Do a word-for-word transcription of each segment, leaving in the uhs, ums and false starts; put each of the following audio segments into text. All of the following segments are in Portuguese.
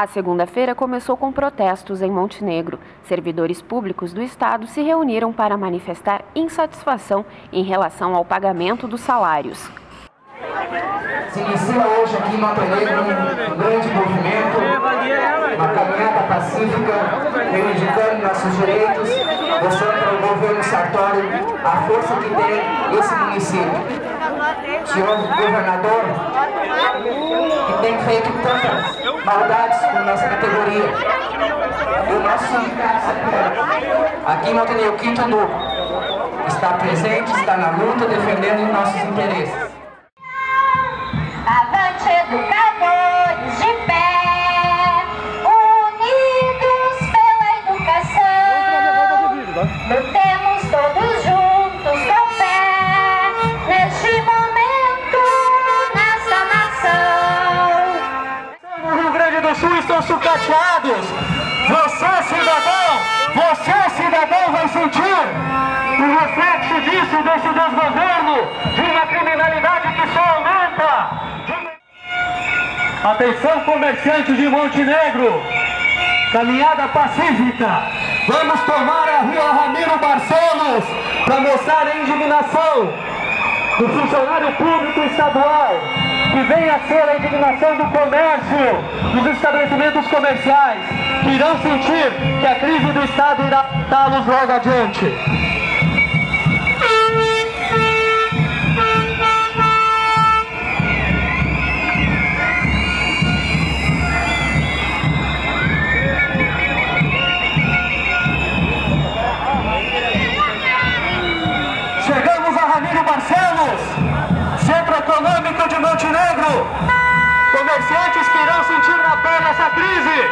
A segunda-feira começou com protestos em Montenegro. Servidores públicos do estado se reuniram para manifestar insatisfação em relação ao pagamento dos salários. Se inicia hoje aqui em Montenegro um grande movimento, uma caminhada pacífica, reivindicando nossos direitos, mostrando ao governo Sartori a força que tem esse município. Senhor governador, que tem feito tantas maldades com nossa categoria. E o nosso sindicato aqui em Montenegro, Quinto Núcleo, está presente, está na luta, defendendo os nossos interesses. Avante, educadores de pé, unidos pela educação, lutemos todos juntos com fé, neste momento, nessa nação. No Rio Grande do Sul estão sucateados. Você, cidadão, você, cidadão, vai sentir o reflexo disso, desse desgoverno, de uma criminalidade que só aumenta. Atenção, comerciantes de Montenegro, caminhada pacífica. Vamos tomar a rua Ramiro Barcelos para mostrar a indignação do funcionário público estadual, que vem a ser a indignação do comércio, dos estabelecimentos comerciais, que irão sentir que a crise do Estado irá afetá-los logo adiante. Chegamos a Ramiro Barcelos, centro econômico de Montenegro. Comerciantes que irão sentir na pele essa crise.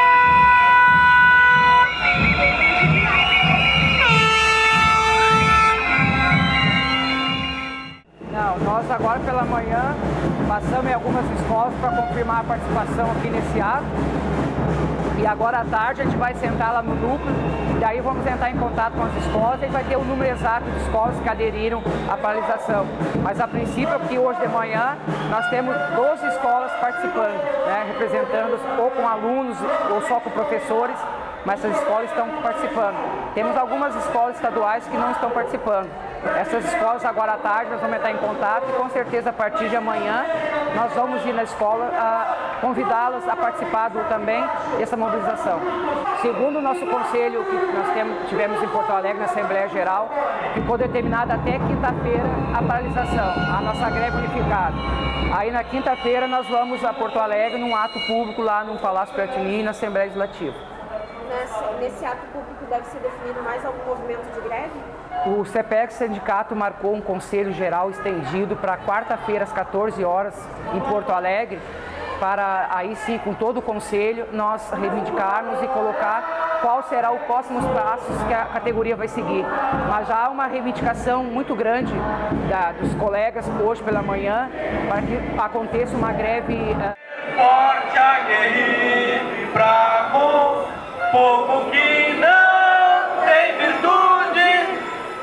Não, nós agora pela manhã passamos em algumas escolas para confirmar a participação aqui nesse ato. E agora à tarde a gente vai sentar lá no núcleo, e aí vamos entrar em contato com as escolas e vai ter o número exato de escolas que aderiram à paralisação. Mas a princípio aqui hoje de manhã nós temos doze escolas participando, né, representando ou com alunos ou só com professores, mas essas escolas estão participando. Temos algumas escolas estaduais que não estão participando. Essas escolas agora à tarde nós vamos entrar em contato e com certeza a partir de amanhã nós vamos ir na escola a convidá-las a participar do, também dessa mobilização. Segundo o nosso conselho que nós temos, tivemos em Porto Alegre, na Assembleia Geral, ficou determinada até quinta-feira a paralisação, a nossa greve unificada. Aí na quinta-feira nós vamos a Porto Alegre num ato público lá no Palácio Piratini, na Assembleia Legislativa. Nesse, nesse ato público deve ser definido mais algum movimento de greve? O CEPEX Sindicato marcou um conselho geral estendido para quarta-feira às quatorze horas em Porto Alegre, para aí sim, com todo o conselho, nós reivindicarmos e colocar qual será o próximo passos que a categoria vai seguir. Mas já há uma reivindicação muito grande da, dos colegas hoje pela manhã para que aconteça uma greve. Uh... Forte, aguerrido e bravo, povo que não tem virtude,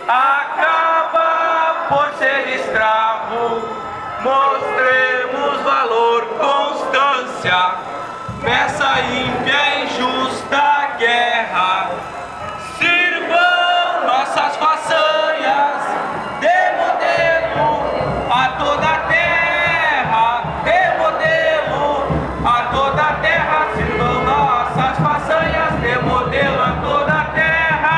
acaba por ser escravo. Mostremos valor, constância, nessa ímpia e injusta guerra. Sirvam nossas façanhas de modelo a toda a terra, de modelo a toda a terra. Sirvam nossas façanhas de modelo a toda a terra.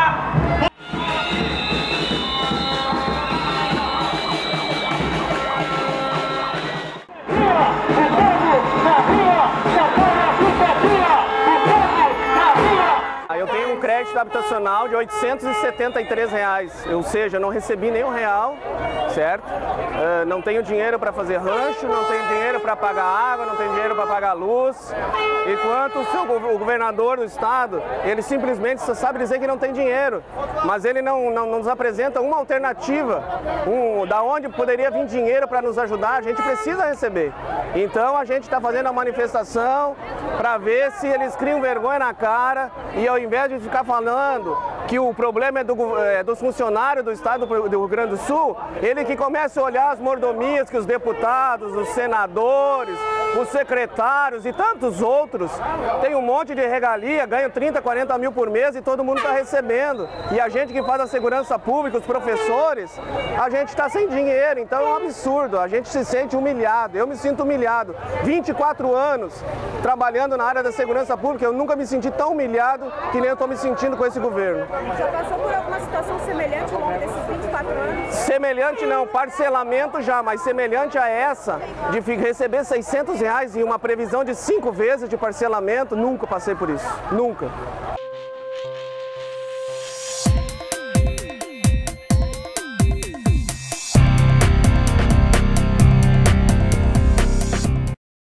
Eu tenho um crédito habitacional de oitocentos e setenta e três reais, ou seja, não recebi nenhum real, certo? Uh, não tenho dinheiro para fazer rancho, não tenho dinheiro para pagar água, não tenho dinheiro para pagar luz. Enquanto o, seu, o governador do estado, ele simplesmente só sabe dizer que não tem dinheiro, mas ele não, não, não nos apresenta uma alternativa, um, da onde poderia vir dinheiro para nos ajudar. A gente precisa receber. Então a gente está fazendo a manifestação para ver se eles criam vergonha na cara e ao invés de ficar falando que o problema é, do, é dos funcionários do estado do Rio Grande do Sul, ele que começa a olhar as mordomias que os deputados, os senadores, os secretários e tantos outros têm um monte de regalia, ganham trinta, quarenta mil por mês e todo mundo está recebendo. E a gente que faz a segurança pública, os professores, a gente está sem dinheiro, então é um absurdo, a gente se sente humilhado, eu me sinto humilhado. vinte e quatro anos trabalhando na área da segurança pública, eu nunca me senti tão humilhado que nem eu estou me sentindo com esse governo. Já passou por alguma situação semelhante ao longo desses vinte e quatro anos? Semelhante não, parcelamento já, mas semelhante a essa, de receber seiscentos reais e uma previsão de cinco vezes de parcelamento, nunca passei por isso, nunca.